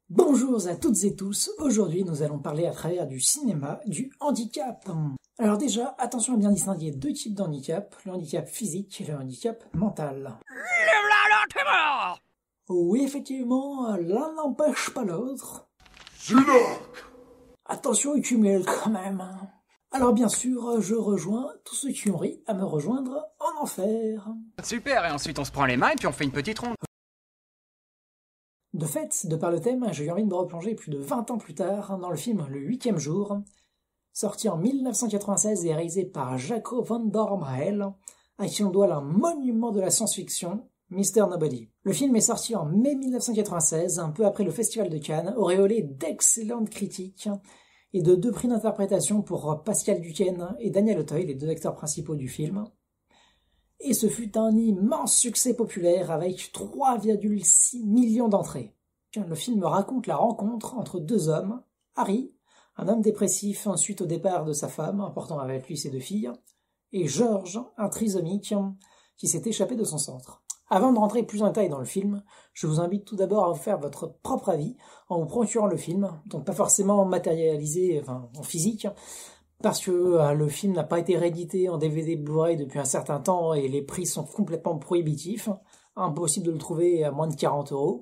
Bonjour à toutes et tous, aujourd'hui nous allons parler à travers du cinéma du handicap. Alors déjà, attention à bien distinguer deux types de handicap, le handicap physique et le handicap mental. Oui, effectivement, l'un n'empêche pas l'autre. Attention au cumul quand même. Alors bien sûr, je rejoins tous ceux qui ont ri à me rejoindre en enfer. Super, et ensuite on se prend les mains et puis on fait une petite ronde. De fait, de par le thème, j'ai eu envie de me replonger plus de 20 ans plus tard dans le film Le 8e jour, sorti en 1996 et réalisé par Jaco van Dormael, à qui on doit un monument de la science-fiction, Mr. Nobody. Le film est sorti en mai 1996, un peu après le Festival de Cannes, auréolé d'excellentes critiques et de 2 prix d'interprétation pour Pascal Duquesne et Daniel Auteuil, les 2 acteurs principaux du film. Et ce fut un immense succès populaire avec 3,6 millions d'entrées. Le film raconte la rencontre entre 2 hommes, Harry, un homme dépressif suite au départ de sa femme, emportant avec lui ses 2 filles, et George, un trisomique qui s'est échappé de son centre. Avant de rentrer plus en détail dans le film, je vous invite tout d'abord à vous faire votre propre avis en vous procurant le film, donc pas forcément matérialisé, en physique, parce que le film n'a pas été réédité en DVD Blu-ray depuis un certain temps et les prix sont complètement prohibitifs. Impossible de le trouver à moins de 40 €.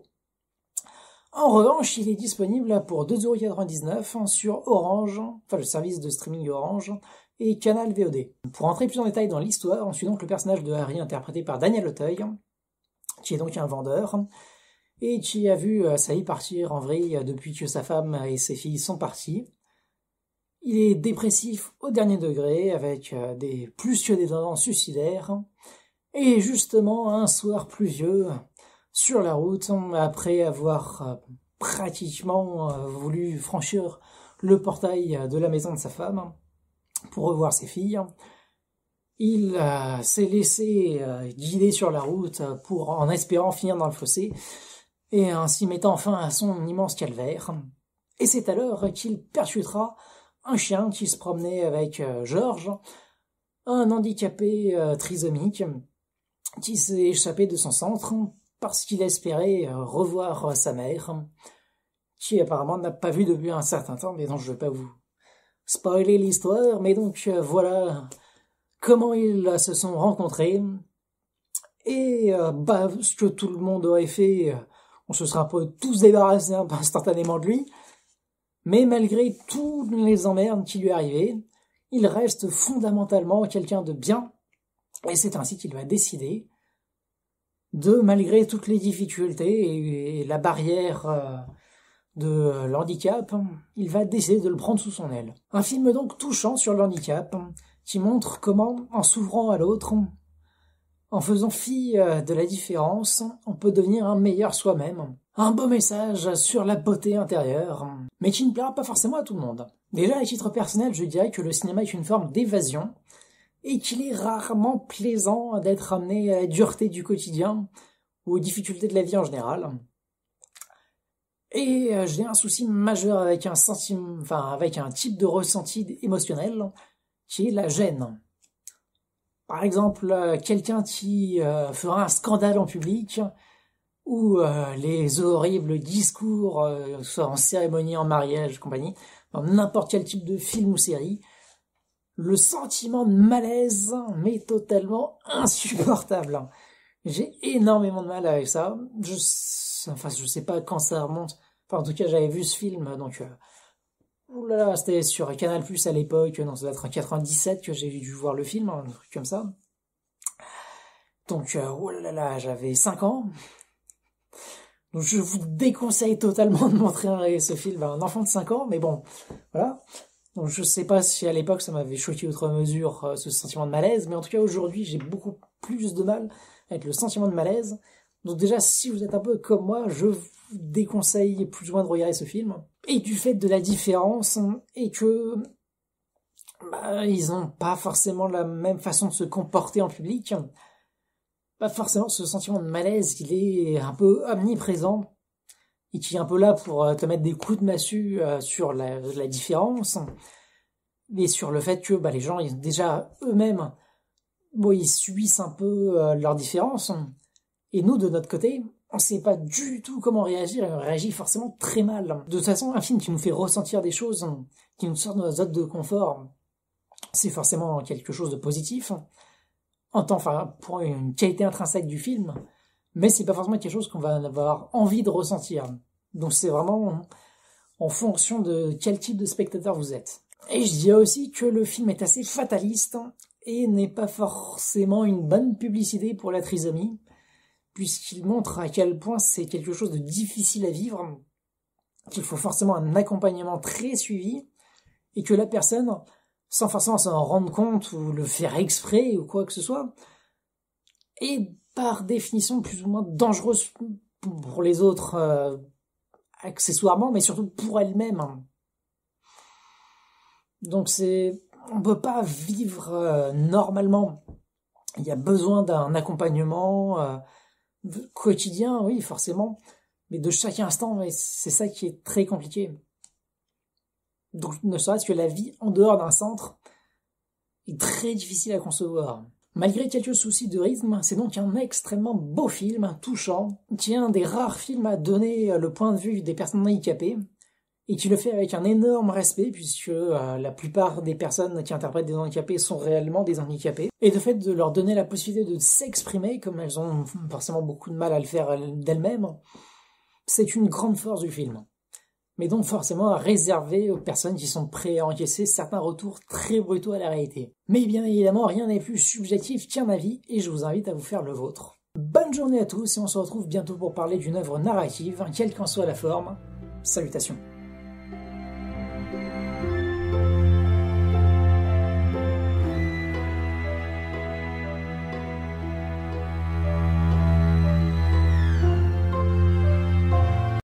En revanche, il est disponible pour 2,99 € sur Orange, le service de streaming Orange, et Canal VOD. Pour entrer plus en détail dans l'histoire, on suit donc le personnage de Harry interprété par Daniel Auteuil, qui est donc un vendeur, et qui a vu sa vie partir en vrille depuis que sa femme et ses filles sont parties. Il est dépressif au dernier degré, avec plus que des tendances suicidaires. Et justement, un soir pluvieux, sur la route, après avoir pratiquement voulu franchir le portail de la maison de sa femme pour revoir ses filles, il s'est laissé guider sur la route en espérant finir dans le fossé, et ainsi mettant fin à son immense calvaire. Et c'est alors qu'il percutera un chien qui se promenait avec George, un handicapé trisomique, qui s'est échappé de son centre parce qu'il espérait revoir sa mère, qui apparemment n'a pas vu depuis un certain temps, mais non, je ne vais pas vous spoiler l'histoire, mais donc voilà comment ils se sont rencontrés, et ce que tout le monde aurait fait, on se serait un peu tous débarrassés un peu instantanément de lui. Mais malgré tous les emmerdes qui lui arrivaient, il reste fondamentalement quelqu'un de bien, et c'est ainsi qu'il va décider de, malgré toutes les difficultés et la barrière de l'handicap, il va décider de le prendre sous son aile. Un film donc touchant sur le handicap, qui montre comment, en s'ouvrant à l'autre, en faisant fi de la différence, on peut devenir un meilleur soi-même. Un beau message sur la beauté intérieure, mais qui ne plaira pas forcément à tout le monde. Déjà, à titre personnel, je dirais que le cinéma est une forme d'évasion, et qu'il est rarement plaisant d'être amené à la dureté du quotidien, ou aux difficultés de la vie en général. Et j'ai un souci majeur avec avec un type de ressenti émotionnel, qui est la gêne. Par exemple, quelqu'un qui fera un scandale en public, ou les horribles discours, soit en cérémonie, en mariage, compagnie, dans n'importe quel type de film ou série, le sentiment de malaise m'est totalement insupportable. J'ai énormément de mal avec ça. Je sais pas quand ça remonte. En tout cas, j'avais vu ce film, donc oulala, c'était sur Canal+ à l'époque, non, ça doit être en 97 que j'ai dû voir le film, un truc comme ça. Donc, oulala, j'avais 5 ans. Donc je vous déconseille totalement de montrer ce film à un enfant de 5 ans, mais bon, voilà. Donc je sais pas si à l'époque ça m'avait choqué outre mesure ce sentiment de malaise, mais en tout cas aujourd'hui j'ai beaucoup plus de mal avec le sentiment de malaise. Donc déjà si vous êtes un peu comme moi, je vous déconseille plus ou moins de regarder ce film. Et du fait de la différence, et que ils ont pas forcément la même façon de se comporter en public, forcément ce sentiment de malaise, il est un peu omniprésent, et qui est un peu là pour te mettre des coups de massue sur la différence, et sur le fait que les gens, déjà eux-mêmes, ils subissent un peu leur différence, et nous, de notre côté, on sait pas du tout comment réagir et on réagit forcément très mal. De toute façon, un film qui nous fait ressentir des choses, qui nous sort de nos zones de confort, c'est forcément quelque chose de positif, pour une qualité intrinsèque du film, mais c'est pas forcément quelque chose qu'on va avoir envie de ressentir. Donc c'est vraiment en fonction de quel type de spectateur vous êtes. Et je dirais aussi que le film est assez fataliste et n'est pas forcément une bonne publicité pour la trisomie, puisqu'il montre à quel point c'est quelque chose de difficile à vivre, qu'il faut forcément un accompagnement très suivi, et que la personne, sans forcément s'en rendre compte ou le faire exprès ou quoi que ce soit, est par définition plus ou moins dangereuse pour les autres, accessoirement, mais surtout pour elle-même. Donc on peut pas vivre normalement. Il y a besoin d'un accompagnement quotidien, oui, forcément, mais de chaque instant, c'est ça qui est très compliqué. Donc, ne serait-ce que la vie en dehors d'un centre est très difficile à concevoir. Malgré quelques soucis de rythme, c'est donc un extrêmement beau film, touchant, qui est un des rares films à donner le point de vue des personnes handicapées, et qui le fait avec un énorme respect, puisque la plupart des personnes qui interprètent des handicapés sont réellement des handicapés, et le fait de leur donner la possibilité de s'exprimer, comme elles ont forcément beaucoup de mal à le faire d'elles-mêmes, c'est une grande force du film. Mais donc forcément réservé aux personnes qui sont prêtes à encaisser certains retours très brutaux à la réalité. Mais bien évidemment, rien n'est plus subjectif qu'un avis, et je vous invite à vous faire le vôtre. Bonne journée à tous, et on se retrouve bientôt pour parler d'une œuvre narrative, quelle qu'en soit la forme. Salutations.